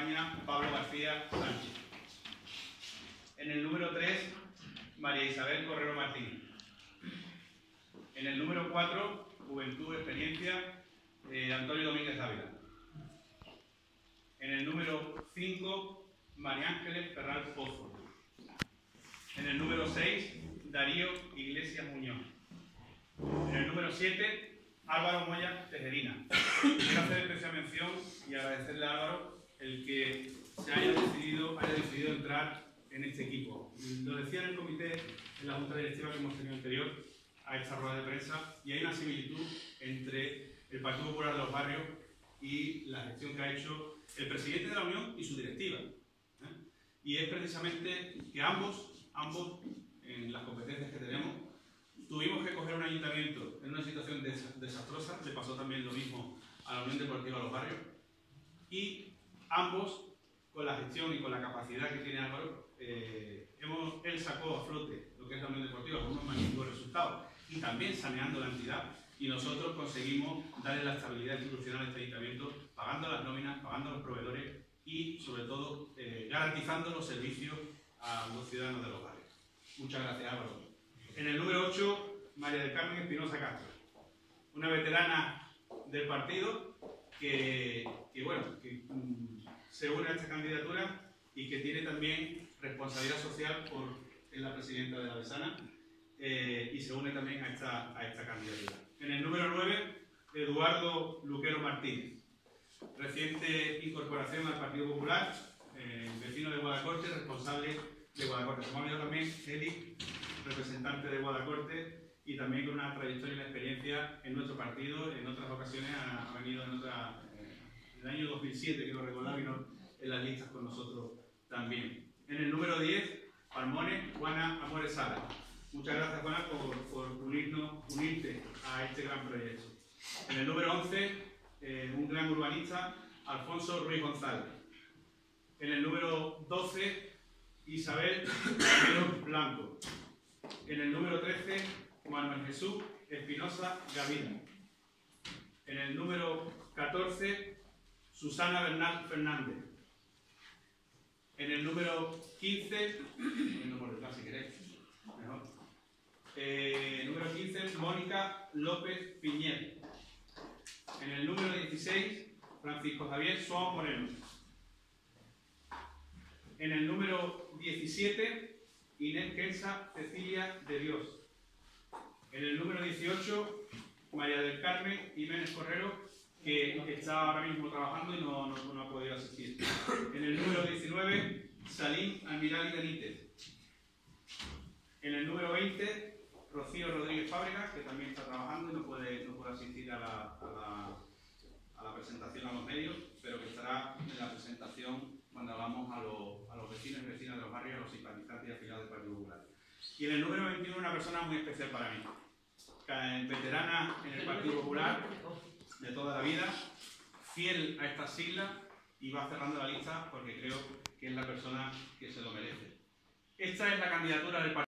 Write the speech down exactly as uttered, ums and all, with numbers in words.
acompaña Pablo García Sánchez. En el número tres, María Isabel Correro Martín. En el número cuatro, Juventud Experiencia, eh, Antonio Domínguez Ávila. En el número cinco, María Ángeles Ferral Pozo. En el número seis, Darío Iglesias Muñoz. En el número siete, Álvaro Moya Tejerina. Quiero hacer especial mención y agradecerle a Álvaro el que se haya decidido, haya decidido entrar en este equipo. Lo decía en el comité, en la junta directiva que hemos tenido anterior a esta rueda de prensa, y hay una similitud entre el Partido Popular de los Barrios y la gestión que ha hecho el presidente de la Unión y su directiva. ¿eh? Y es precisamente que ambos, ambos, en las competencias que tenemos, tuvimos que coger un ayuntamiento en una situación des desastrosa, le pasó también lo mismo a la Unión Deportiva de los Barrios, y ambos, con la gestión y con la capacidad que tiene Álvaro, eh, hemos, él sacó a flote lo que es la Unión Deportiva con unos magníficos resultados y también saneando la entidad, y nosotros conseguimos darle la estabilidad institucional a este ayuntamiento, pagando las nóminas, pagando a los proveedores y, sobre todo, eh, garantizando los servicios a los ciudadanos de los barrios. Muchas gracias, Álvaro. En el número ocho, María del Carmen Espinosa Castro, una veterana del partido que, que, bueno, que um, se une a esta candidatura y que tiene también responsabilidad social por es la presidenta de la Besana, eh, y se une también a esta, a esta candidatura. En el número nueve, Eduardo Luquero Martínez, reciente incorporación al Partido Popular, eh, vecino de Guadacorte, responsable de Guadacorte. Se me ha olvidado también Eli, representante de Guadacorte, y también con una trayectoria y una experiencia en nuestro partido. En otras ocasiones ha, ha venido en, otra, eh, en el año dos mil siete, quiero recordar, vino en las listas con nosotros también. En el número diez, Palmones, Juana Amores Sala. Muchas gracias, Juana, por, por unirnos, unirte a este gran proyecto. En el número once, eh, un gran urbanista, Alfonso Ruiz González. En el número doce, Isabel Blanco. En el número trece, Manuel Jesús Espinosa Gavina. En el número catorce, Susana Bernal Fernández. En el número quince, no por detrás si queréis, mejor. Eh, número quince, Mónica López Piñer. En el número dieciséis, Francisco Javier Suárez Moreno. En el número diecisiete, Inés Kensa Cecilia de Dios. En el número dieciocho, María del Carmen Jiménez Correro, que está ahora mismo trabajando y no, no, no ha podido asistir. En el número diecinueve, Salim Almirali Benítez. En el número veinte, Rocío Rodríguez Fábregas, que también está trabajando y no puede, no puede asistir a la, a, la, a la presentación a los medios, pero que estará en la presentación cuando hablamos a, lo, a los vecinos y vecinas de los barrios, a los simpatizantes y afiliados del Partido Popular. Y en el número veintiuno, una persona muy especial para mí, veterana en el Partido Popular de toda la vida, fiel a estas siglas, y va cerrando la lista porque creo que es la persona que se lo merece. Esta es la candidatura del Partido